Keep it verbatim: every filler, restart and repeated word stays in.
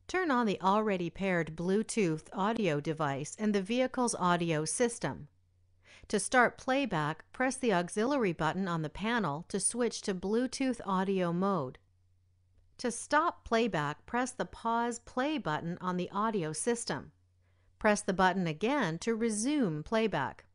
Turn on the already paired Bluetooth audio device and the vehicle's audio system. To start playback, press the auxiliary button on the panel to switch to Bluetooth audio mode. To stop playback, press the pause play button on the audio system. Press the button again to resume playback.